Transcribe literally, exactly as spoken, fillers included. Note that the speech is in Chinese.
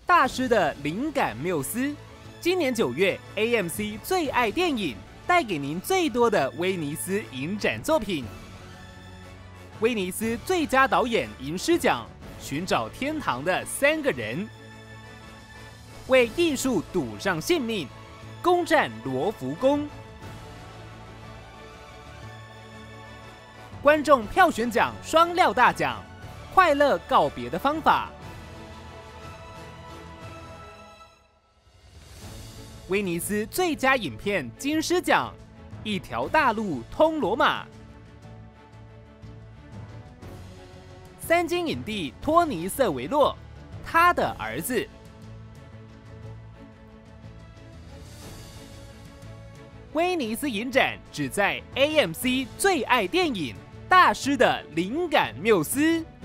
大师的灵感缪斯。今年九月 ，A M C 最爱电影带给您最多的威尼斯影展作品。威尼斯最佳导演银狮奖，《寻找天堂的三个人》。为艺术赌上性命，攻占罗浮宫。观众票选奖双料大奖，快乐告别的方法。威尼斯最佳影片金狮奖，《一条大路通罗马》。三金影帝托尼·瑟维洛，他的儿子。威尼斯影展只在 A M C 最爱电影大师的灵感缪斯。